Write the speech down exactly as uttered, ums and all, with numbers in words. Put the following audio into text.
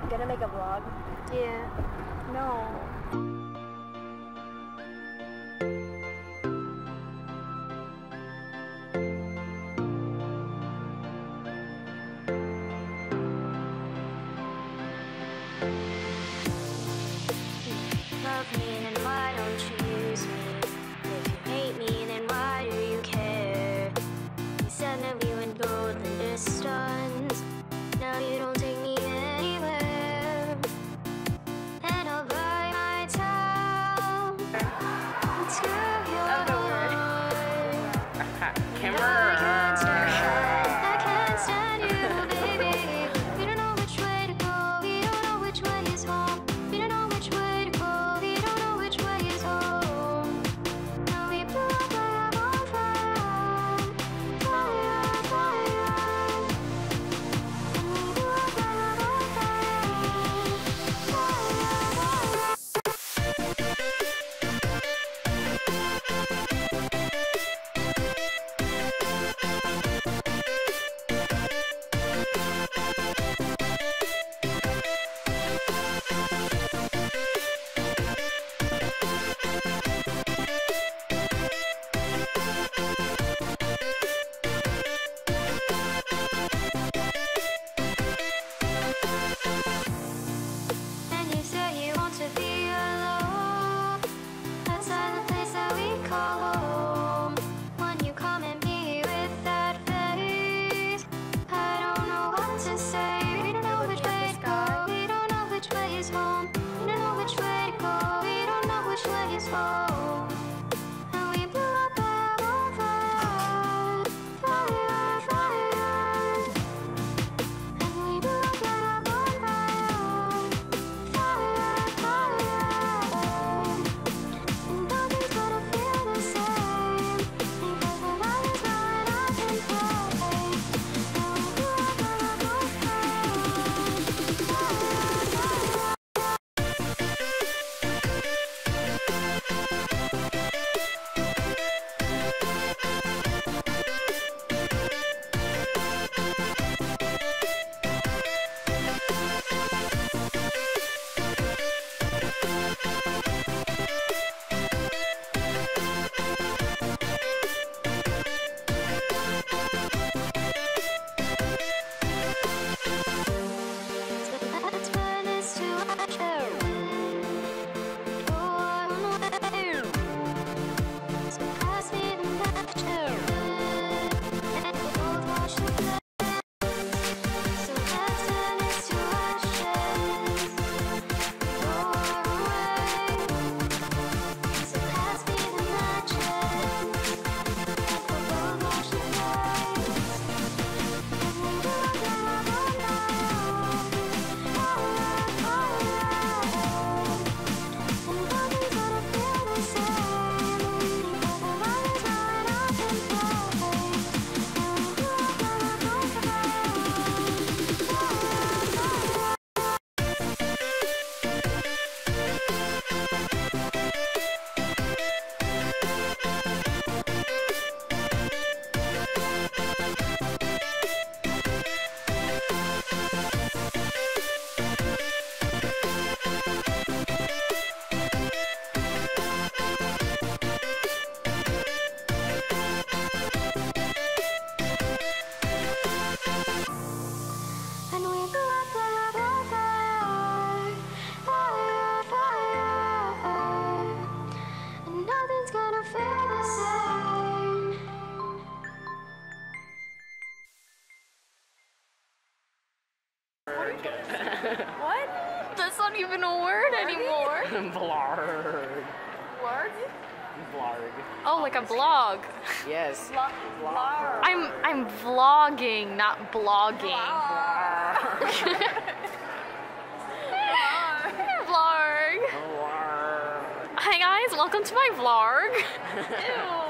Gonna make a vlog? Yeah. No. Love me, then why don't you use me? If you hate me, then why do you care? You said that we would go the distance. Now you don't take me anywhere. And I'll buy my time to your heart. Camera. I can't stand I can't stand you, baby. We don't know which way to go. We don't know which way is home. We don't know which way to go. We don't know which way is home. Now we blew up like a bonfire, fire, fire. And we blew up like a bonfire, and you say you want to be alone outside the place that we call home. When you come at me with that face, I don't know what to say. We don't know which way to go. We don't know which way is home. We don't know which way to go. We don't know which way is home. And we blew up a bonfire, fire, fire. And we blew up a bonfire, fire, fire. And nothing's gonna feel the same because the light is going up in flame. And we blew up a bonfire, fire, let's burn this to ashes. Go on away. So pass me the matches, and we'll both watch the flame. So let's turn this to ashes. Go away. So pass me the matches, and we'll both watch the flames. And we will get our and we blew up like a bonfire, fire, fire. And nothing's gonna feel the same. What? That's not even a word anymore. Vlog. Vlog? Vlog. Oh, like a blog. Yes. Vlog. Vlog. I'm I'm vlogging, not blogging. Vlog. Vlog. Hi guys, welcome to my vlog. Ew.